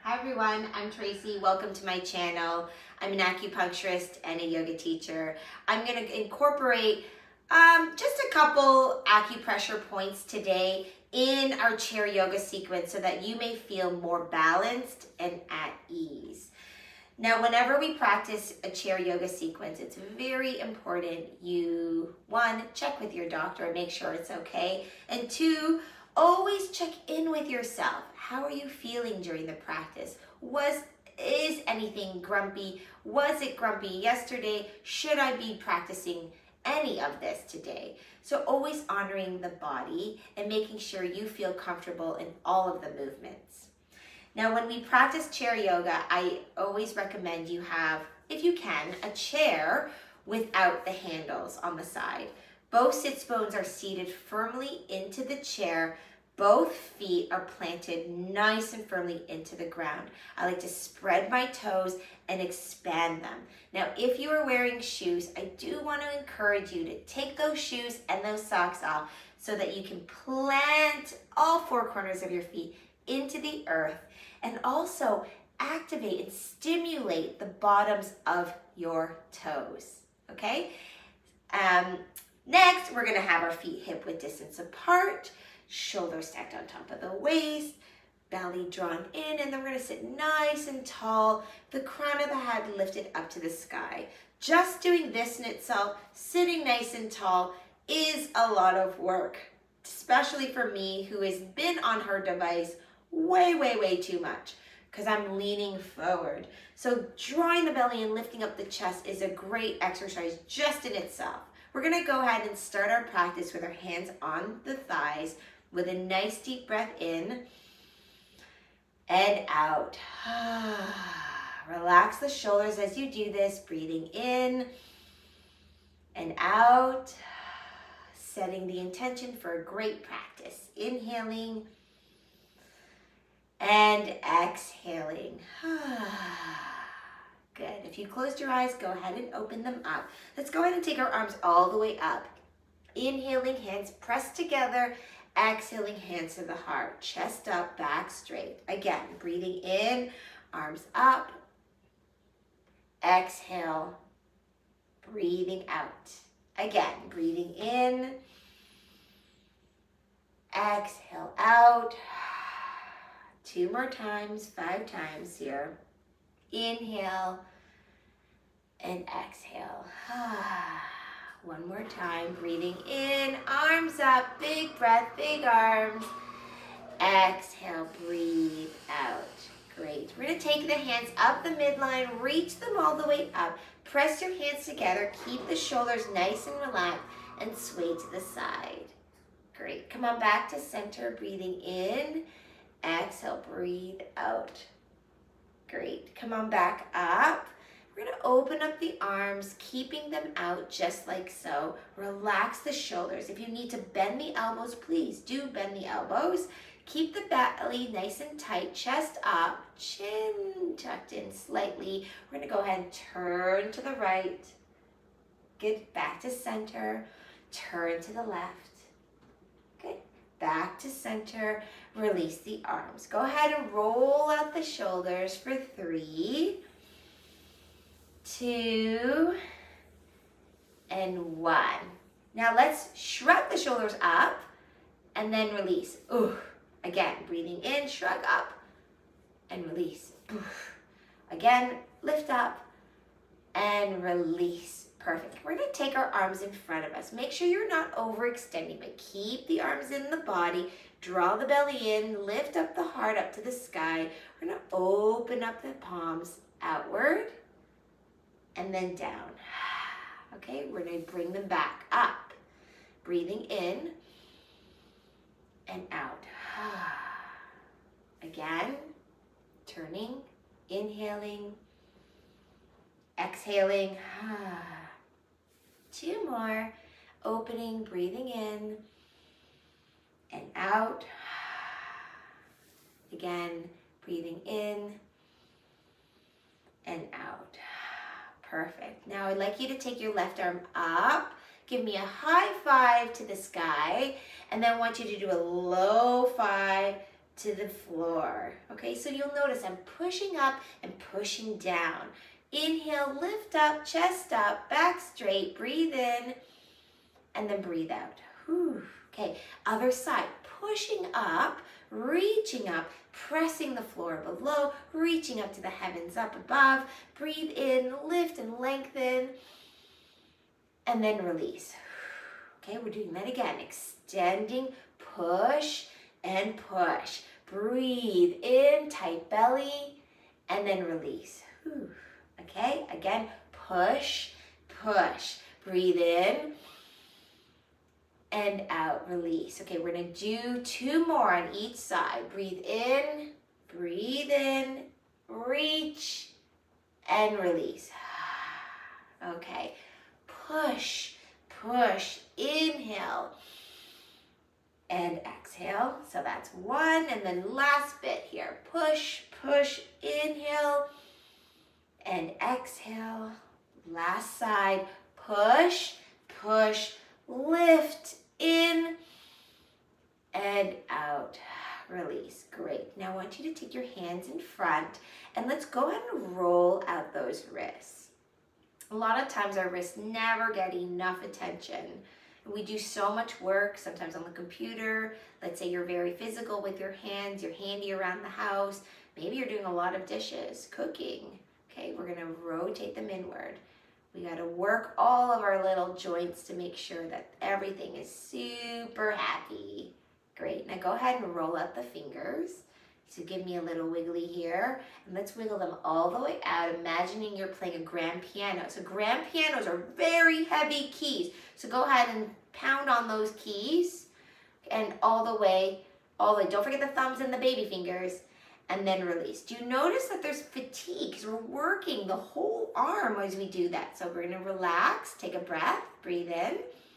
Hi everyone, I'm Tracy. Welcome to my channel. I'm an acupuncturist and a yoga teacher. I'm going to incorporate just a couple acupressure points today in our chair yoga sequence so that you may feel more balanced and at ease. Now, whenever we practice a chair yoga sequence, it's very important you, one, check with your doctor and make sure it's okay, and two, always check in with yourself. How are you feeling during the practice? Is anything grumpy? Was it grumpy yesterday? Should I be practicing any of this today? So always honoring the body and making sure you feel comfortable in all of the movements. Now, when we practice chair yoga, I always recommend you have, if you can, a chair without the handles on the side. Both sits bones are seated firmly into the chair. Both feet are planted nice and firmly into the ground. I like to spread my toes and expand them. Now, if you are wearing shoes, I do want to encourage you to take those shoes and those socks off so that you can plant all four corners of your feet into the earth and also activate and stimulate the bottoms of your toes, okay? Next, we're gonna have our feet hip-width distance apart, shoulders stacked on top of the waist, belly drawn in, and then we're gonna sit nice and tall, the crown of the head lifted up to the sky. Just doing this in itself, sitting nice and tall, is a lot of work, especially for me who has been on her device way too much because I'm leaning forward. So drawing the belly and lifting up the chest is a great exercise just in itself. We're gonna go ahead and start our practice with our hands on the thighs with a nice deep breath in and out. Relax the shoulders as you do this, breathing in and out, setting the intention for a great practice. Inhaling and exhaling. Good. If you closed your eyes, go ahead and open them up. Let's go ahead and take our arms all the way up. Inhaling, hands pressed together. Exhaling, hands to the heart. Chest up, back straight. Again, breathing in, arms up. Exhale, breathing out. Again, breathing in. Exhale out. 2 more times, 5 times here. Inhale and exhale. 1 more time, breathing in, arms up, big breath, big arms. Exhale, breathe out. Great. We're going to take the hands up the midline, reach them all the way up. Press your hands together, keep the shoulders nice and relaxed, and sway to the side. Great. Come on back to center, breathing in. Exhale, breathe out. Great. Come on back up. We're going to open up the arms, keeping them out just like so. Relax the shoulders. If you need to bend the elbows, please do bend the elbows. Keep the belly nice and tight, chest up, chin tucked in slightly. We're going to go ahead and turn to the right. Good. Back to center. Turn to the left. Good. Back to center. Release the arms. Go ahead and roll out the shoulders for 3, 2, and 1. Now let's shrug the shoulders up and then release. Ooh. Again, breathing in, shrug up and release. Oof. Again, lift up and release. Perfect. We're going to take our arms in front of us. Make sure you're not overextending, but keep the arms in the body. Draw the belly in, lift up the heart up to the sky. We're going to open up the palms outward and then down. Okay, we're going to bring them back up. Breathing in and out. Again, turning, inhaling, exhaling. 2 more. Opening, breathing in and out. Again, breathing in and out. Perfect. Now I'd like you to take your left arm up. Give me a high five to the sky. And then I want you to do a low five to the floor. Okay, so you'll notice I'm pushing up and pushing down. Inhale, lift up, chest up, back straight, breathe in, and then breathe out. Whew. Okay, other side, pushing up, reaching up, pressing the floor below, reaching up to the heavens up above. Breathe in, lift and lengthen, and then release. Okay, we're doing that again. Extending, push and push. Breathe in, tight belly, and then release. Whew. Okay, again, push, push. Breathe in and out, release. Okay, we're gonna do 2 more on each side. Breathe in, reach, and release. Okay, push, push, inhale, and exhale. So that's 1, and then last bit here. Push, push, inhale, and exhale. Last side, push, push, lift, in, and out. Release. Great. Now I want you to take your hands in front, and let's go ahead and roll out those wrists. A lot of times our wrists never get enough attention. We do so much work, sometimes on the computer. Let's say you're very physical with your hands, you're handy around the house. Maybe you're doing a lot of dishes, cooking. Okay, we're gonna rotate them inward. We gotta work all of our little joints to make sure that everything is super happy. Great, now go ahead and roll out the fingers. So give me a little wiggly here, and let's wiggle them all the way out, imagining you're playing a grand piano. So grand pianos are very heavy keys. So go ahead and pound on those keys, and all the way. Don't forget the thumbs and the baby fingers, and then release. Do you notice that there's fatigue? Because we're working the whole arm as we do that. So we're gonna relax, take a breath, breathe in,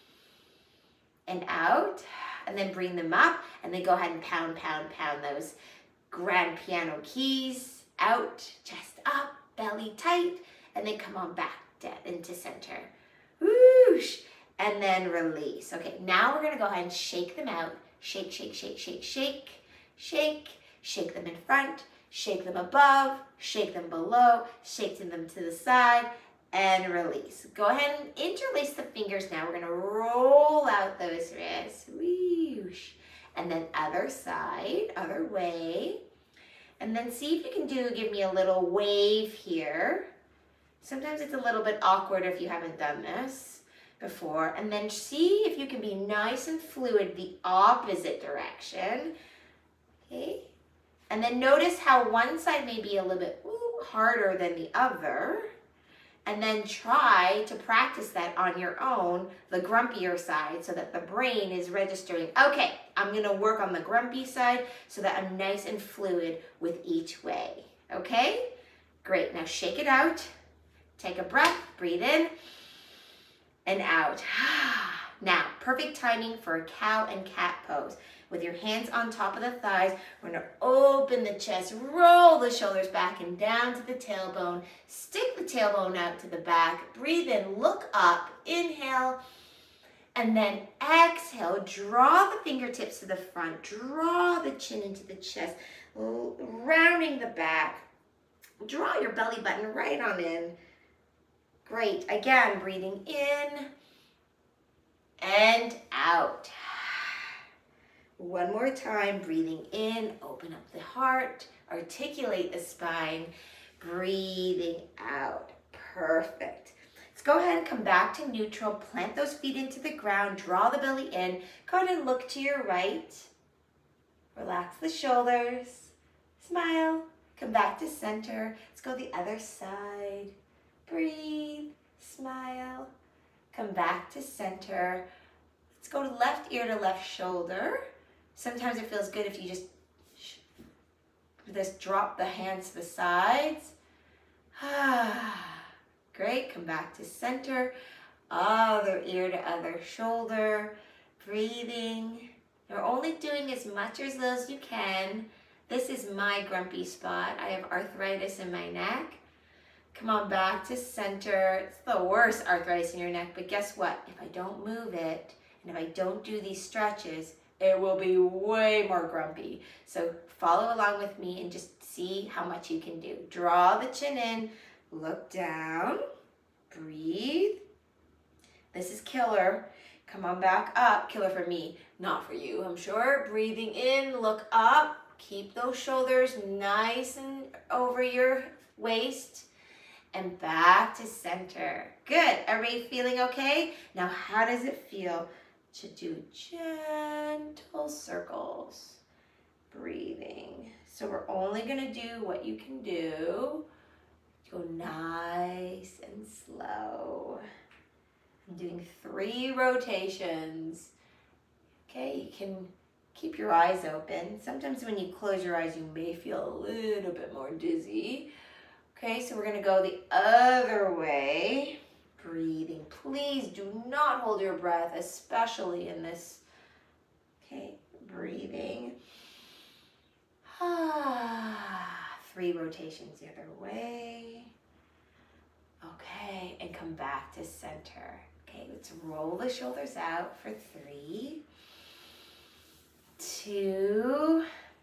and out, and then bring them up, and then go ahead and pound, pound, pound those grand piano keys out, chest up, belly tight, and then come on back down into center. Whoosh, and then release. Okay, now we're gonna go ahead and shake them out. Shake, shake, shake, shake, shake, shake. Shake them in front, shake them above, shake them below, shake them to the side, and release. Go ahead and interlace the fingers now. We're gonna roll out those wrists. Whoosh. And then other side, other way. And then see if you can give me a little wave here. Sometimes it's a little bit awkward if you haven't done this before. And then see if you can be nice and fluid the opposite direction. Okay. And then notice how one side may be a little bit harder than the other. And then try to practice that on your own, the grumpier side, so that the brain is registering, okay, I'm gonna work on the grumpy side so that I'm nice and fluid with each way, okay? Great, now shake it out. Take a breath, breathe in and out. Now, perfect timing for a cow and cat pose. With your hands on top of the thighs, we're gonna open the chest, roll the shoulders back and down to the tailbone, stick the tailbone out to the back, breathe in, look up, inhale, and then exhale, draw the fingertips to the front, draw the chin into the chest, rounding the back, draw your belly button right on in. Great, again, breathing in and out. One more time, breathing in, open up the heart, articulate the spine, breathing out. Perfect. Let's go ahead and come back to neutral, plant those feet into the ground, draw the belly in, go ahead and look to your right, relax the shoulders, smile, come back to center. Let's go the other side, breathe, smile, come back to center. Let's go to left ear to left shoulder. Sometimes it feels good if you just drop the hands to the sides. Great, come back to center. Other ear to other shoulder. Breathing. You're only doing as much or as little as you can. This is my grumpy spot. I have arthritis in my neck. Come on back to center. It's the worst arthritis in your neck, but guess what? If I don't move it, and if I don't do these stretches, it will be way more grumpy. So follow along with me and just see how much you can do. Draw the chin in, look down, breathe. This is killer. Come on back up. Killer for me, not for you, I'm sure. Breathing in, look up. Keep those shoulders nice and over your waist. And back to center. Good. Everybody feeling okay? Now, how does it feel to do gentle circles? Breathing. So we're only going to do what you can do. Go nice and slow. I'm doing 3 rotations. Okay, you can keep your eyes open. Sometimes when you close your eyes, you may feel a little bit more dizzy. Okay, so we're gonna go the other way. Breathing. Please do not hold your breath, especially in this. Okay, breathing. 3 rotations the other way. Okay, and come back to center. Okay, let's roll the shoulders out for 3, 2,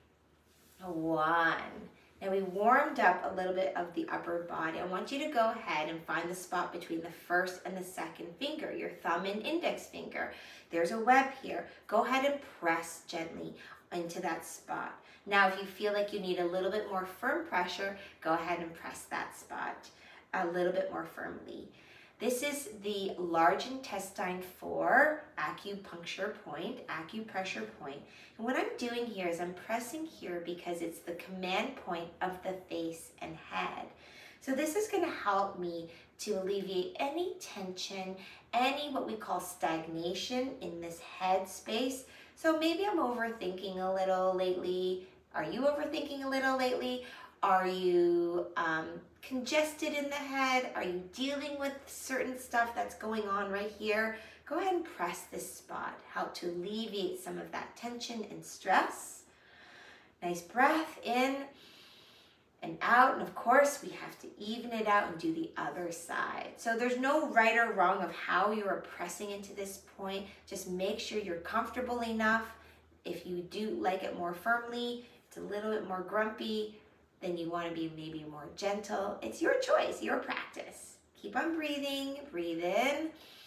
1. Now we warmed up a little bit of the upper body. I want you to go ahead and find the spot between the first and the second finger, your thumb and index finger. There's a web here. Go ahead and press gently into that spot. Now, if you feel like you need a little bit more firm pressure, go ahead and press that spot a little bit more firmly. This is the large intestine 4 acupuncture point, acupressure point. And what I'm doing here is I'm pressing here because it's the command point of the face and head. So this is going to help me to alleviate any tension, any what we call stagnation in this head space. So maybe I'm overthinking a little lately. Are you overthinking a little lately? Are you congested in the head? Are you dealing with certain stuff that's going on right here? Go ahead and press this spot. Help to alleviate some of that tension and stress. Nice breath in and out. And of course, we have to even it out and do the other side. So there's no right or wrong of how you are pressing into this point. Just make sure you're comfortable enough. If you do like it more firmly, it's a little bit more grumpy, then you want to be maybe more gentle. It's your choice, your practice. Keep on breathing, breathe in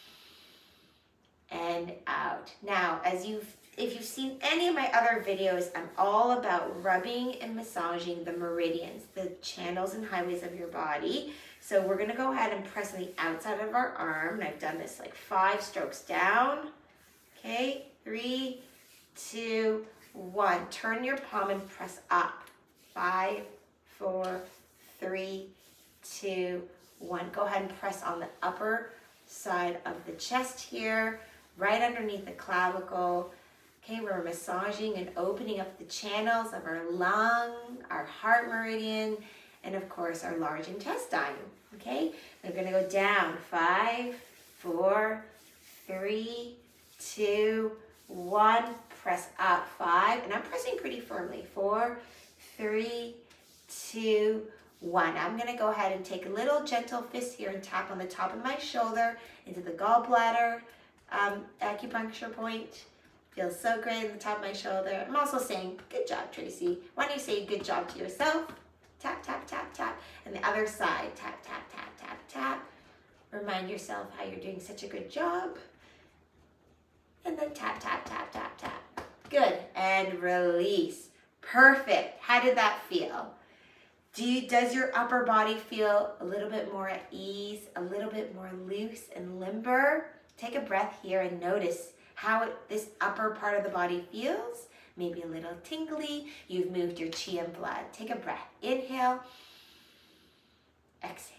and out. Now, if you've seen any of my other videos, I'm all about rubbing and massaging the meridians, the channels and highways of your body. So we're gonna go ahead and press on the outside of our arm. And I've done this like 5 strokes down. Okay, 3, 2, 1. Turn your palm and press up. 5, 4, 3, 2, 1. Go ahead and press on the upper side of the chest here, right underneath the clavicle. Okay, we're massaging and opening up the channels of our lung, our heart meridian, and of course our large intestine. Okay, we're going to go down. 5, 4, 3, 2, 1. Press up. 5, and I'm pressing pretty firmly. 4, 3, 2, 1. I'm going to go ahead and take a little gentle fist here and tap on the top of my shoulder into the gallbladder acupuncture point. Feels so great at the top of my shoulder. I'm also saying, good job, Tracy. Why don't you say good job to yourself? Tap, tap, tap, tap. And the other side, tap, tap, tap, tap, tap. Remind yourself how you're doing such a good job. And then tap, tap, tap, tap, tap. Good. And release. Perfect. How did that feel? Does your upper body feel a little bit more at ease, a little bit more loose and limber? Take a breath here and notice how this upper part of the body feels. Maybe a little tingly. You've moved your chi and blood. Take a breath. Inhale. Exhale.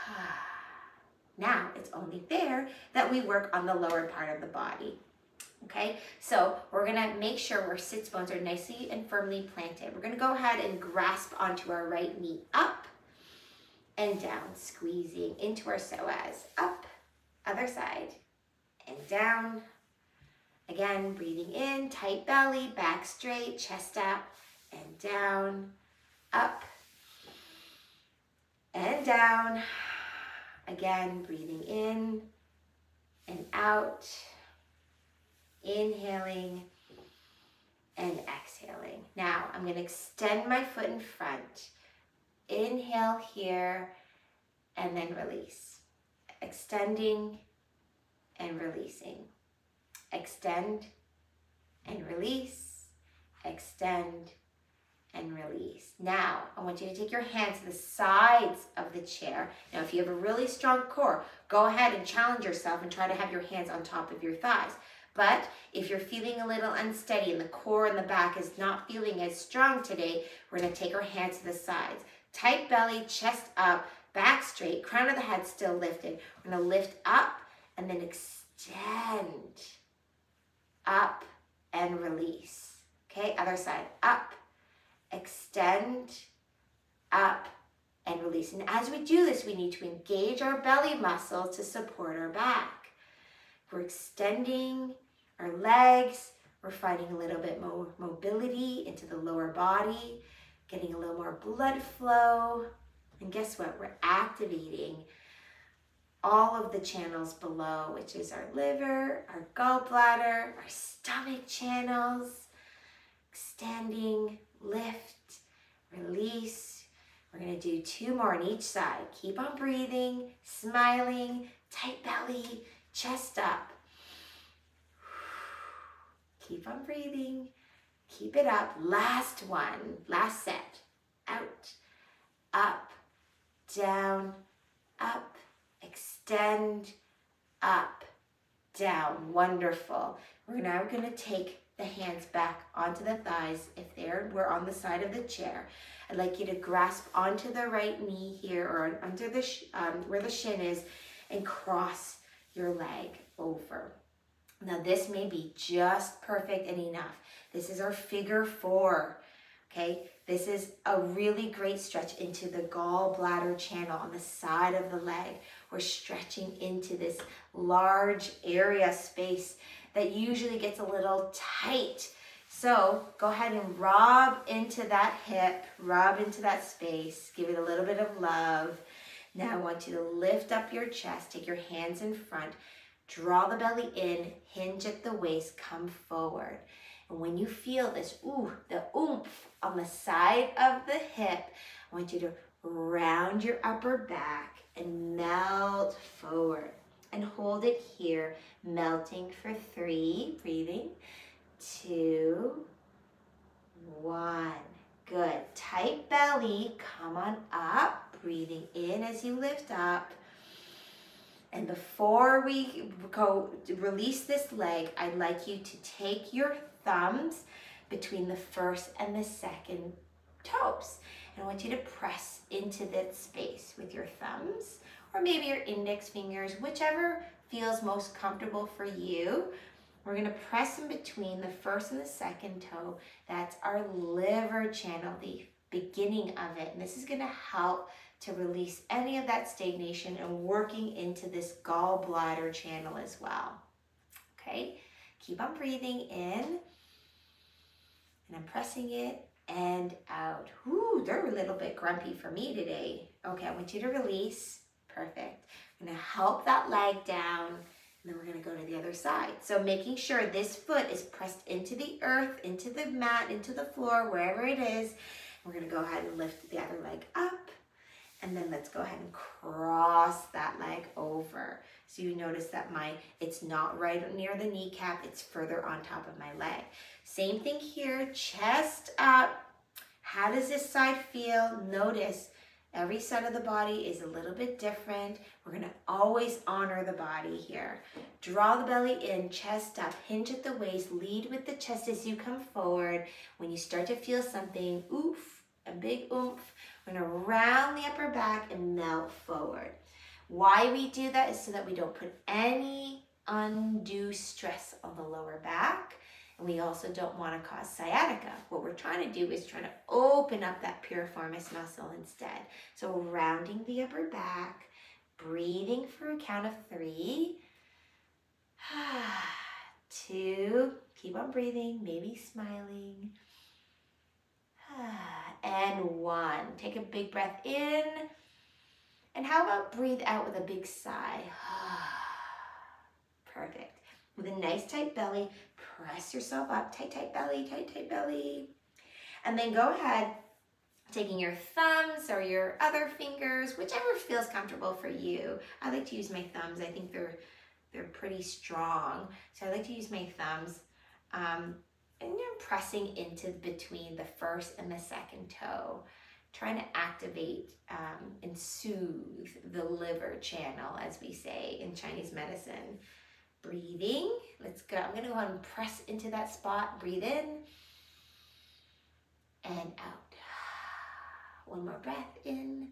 Now, it's only fair that we work on the lower part of the body. Okay, so we're gonna make sure our sits bones are nicely and firmly planted. We're gonna go ahead and grasp onto our right knee, up and down, squeezing into our psoas, up, other side, and down. Again, breathing in, tight belly, back straight, chest up, and down, up, and down. Again, breathing in and out. Inhaling and exhaling. Now, I'm going to extend my foot in front. Inhale here, and then release. Extending and releasing. Extend and release. Extend and release. Now, I want you to take your hands to the sides of the chair. Now, if you have a really strong core, go ahead and challenge yourself and try to have your hands on top of your thighs. But if you're feeling a little unsteady and the core and the back is not feeling as strong today, we're going to take our hands to the sides. Tight belly, chest up, back straight, crown of the head still lifted. We're going to lift up and then extend. Up and release. Okay, other side. Up, extend, up, and release. And as we do this, we need to engage our belly muscle to support our back. We're extending our legs. We're finding a little bit more mobility into the lower body, getting a little more blood flow. And guess what? We're activating all of the channels below, which is our liver, our gallbladder, our stomach channels. Extending, lift, release. We're going to do 2 more on each side. Keep on breathing, smiling, tight belly, chest up. Keep on breathing, keep it up. Last one, last set. Out, up, down, up, extend, up, down. Wonderful. We're now going to take the hands back onto the thighs. If we're on the side of the chair, I'd like you to grasp onto the right knee here or under the where the shin is and cross your leg over. Now this may be just perfect and enough. This is our figure 4, okay? This is a really great stretch into the gallbladder channel on the side of the leg. We're stretching into this large area space that usually gets a little tight. So go ahead and rub into that hip, rub into that space, give it a little bit of love. Now I want you to lift up your chest, take your hands in front, draw the belly in, hinge at the waist, come forward. And when you feel this, the oomph on the side of the hip, I want you to round your upper back and melt forward. And hold it here, melting for 3, breathing, 2, 1. Good. Tight belly, come on up, breathing in as you lift up. And before we go release this leg, I'd like you to take your thumbs between the first and the second toes. And I want you to press into that space with your thumbs, or maybe your index fingers, whichever feels most comfortable for you. We're going to press in between the first and the second toe. That's our liver channel, the beginning of it. And this is going to help to release any of that stagnation and working into this gallbladder channel as well. Okay, keep on breathing in. And I'm pressing it and out. Ooh, they're a little bit grumpy for me today. Okay, I want you to release. Perfect. I'm going to help that leg down, and then we're going to go to the other side. So making sure this foot is pressed into the earth, into the mat, into the floor, wherever it is. We're going to go ahead and lift the other leg up, and then let's go ahead and cross that leg over. So you notice that it's not right near the kneecap, it's further on top of my leg. Same thing here, chest up. How does this side feel? Notice every side of the body is a little bit different. We're going to always honor the body here. Draw the belly in, chest up, hinge at the waist, lead with the chest as you come forward. When you start to feel something, oof, a big oomph, we're going to round the upper back and melt forward. Why we do that is so that we don't put any undue stress on the lower back. And we also don't want to cause sciatica. What we're trying to do is trying to open up that piriformis muscle instead. So we're rounding the upper back, breathing for a count of 3, 2, keep on breathing, maybe smiling, and 1. Take a big breath in. And how about breathe out with a big sigh? Perfect. with a nice tight belly. Press yourself up, tight, tight belly, tight, tight belly. And then go ahead, taking your thumbs or your other fingers, whichever feels comfortable for you. I like to use my thumbs. I think they're pretty strong. So I like to use my thumbs. And you're pressing into between the first and the second toe, trying to activate and soothe the liver channel, as we say in Chinese medicine. Breathing, let's go. I'm gonna go ahead and press into that spot. Breathe in and out. One more breath in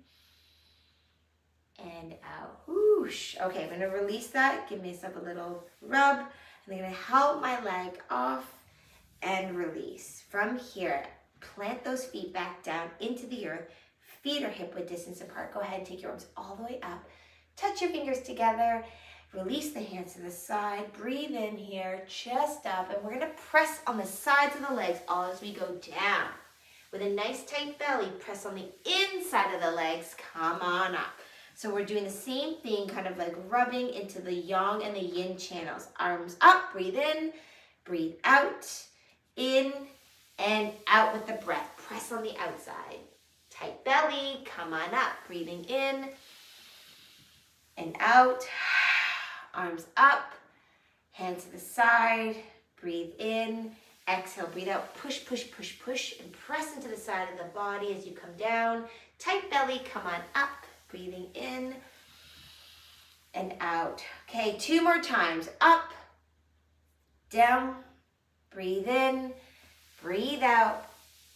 and out. Whoosh. Okay, I'm gonna release that. Give myself a little rub. And I'm gonna help my leg off and release. From here, plant those feet back down into the earth. Feet are hip-width distance apart. Go ahead and take your arms all the way up. Touch your fingers together. Release the hands to the side. Breathe in here, chest up. And we're gonna press on the sides of the legs all as we go down. With a nice tight belly, press on the inside of the legs. Come on up. So we're doing the same thing, kind of like rubbing into the yang and the yin channels. Arms up, breathe in, breathe out. In and out with the breath. Press on the outside. Tight belly, come on up. Breathing in and out. Arms up, hands to the side. Breathe in, exhale, breathe out. Push, push, push, push, and press into the side of the body as you come down. Tight belly, come on up. Breathing in and out. Okay, 2 more times. Up, down. Breathe in, breathe out.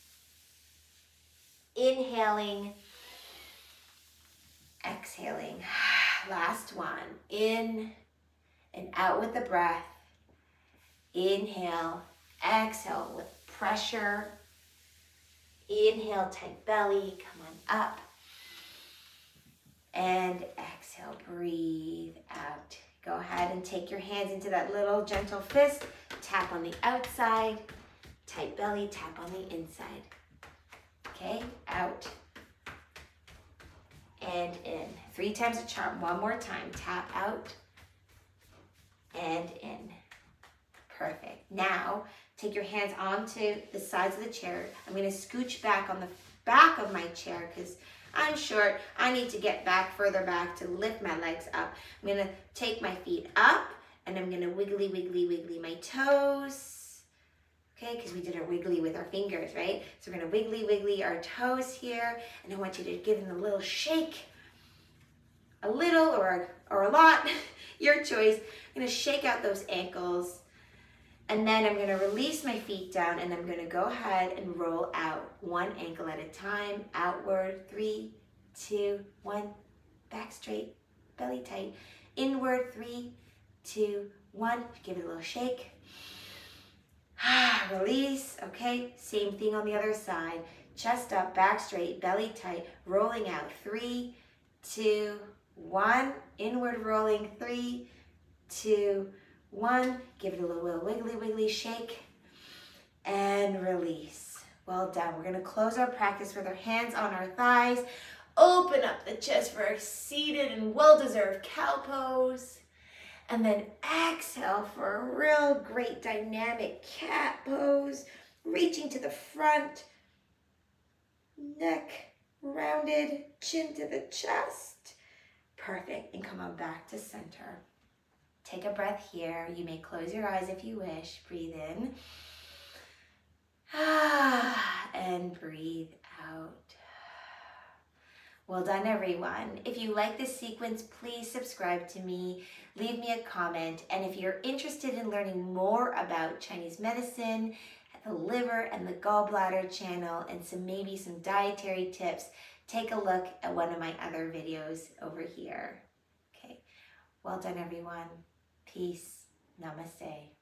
Inhaling, exhaling. Last one. In and out with the breath. Inhale, exhale with pressure. Inhale, tight belly, come on up. And exhale, breathe out. Go ahead and take your hands into that little gentle fist. Tap on the outside, tight belly, tap on the inside. Okay, out and in. 3 times a charm. One more time. Tap out and in. Perfect. Now, take your hands onto the sides of the chair. I'm going to scooch back on the back of my chair because I'm short. I need to get back further back to lift my legs up. I'm going to take my feet up and I'm going to wiggly, wiggly, wiggly my toes. Okay, because we did a wiggly with our fingers, right? So we're going to wiggly, wiggly our toes here. And I want you to give them a little shake. A little or a lot, your choice. I'm going to shake out those ankles. And then I'm going to release my feet down and I'm going to go ahead and roll out 1 ankle at a time. Outward, 3, 2, 1. Back straight, belly tight. Inward, 3, 2, 1. Give it a little shake. Release. Okay, same thing on the other side. Chest up, back straight, belly tight. Rolling out. 3, 2, 1. Inward rolling. 3, 2, 1. Give it a little wiggly, wiggly shake. And release. Well done. We're going to close our practice with our hands on our thighs. Open up the chest for a seated and well-deserved cow pose. And then exhale for a real great dynamic cat pose. Reaching to the front. Neck rounded. Chin to the chest. Perfect. And come on back to center. Take a breath here. You may close your eyes if you wish. Breathe in. And breathe out. Well done, everyone. If you like this sequence, please subscribe to me. Leave me a comment. And if you're interested in learning more about Chinese medicine, the liver and the gallbladder channel, and maybe some dietary tips, take a look at one of my other videos over here. Okay. Well done, everyone. Peace. Namaste.